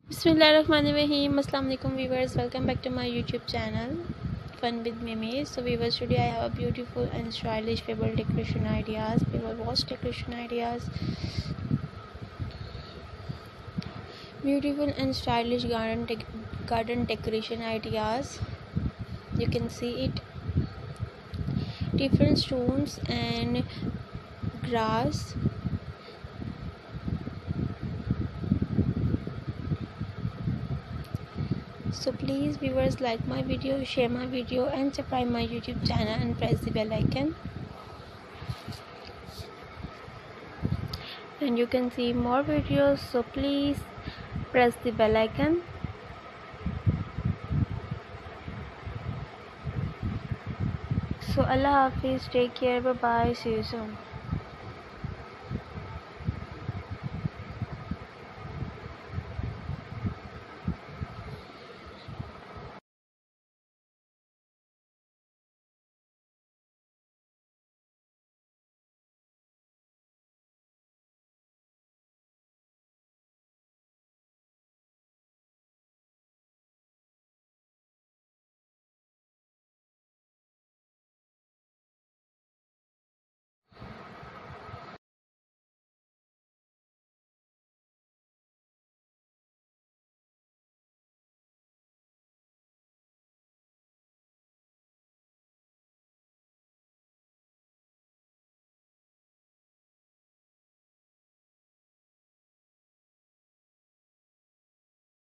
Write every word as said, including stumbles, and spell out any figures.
Bismillahirrahmanirrahim. Assalamu alaikum viewers, welcome back to my YouTube channel Fun with Mimi. So viewers, today I have a beautiful and stylish pebble decoration ideas, pebble wash decoration ideas, beautiful and stylish garden de garden decoration ideas. You can see it, different stones and grass. So please viewers, like my video, share my video and subscribe my YouTube channel and press the bell icon, and you can see more videos, so please press the bell icon. So Allah Hafiz, take care, bye bye, see you soon.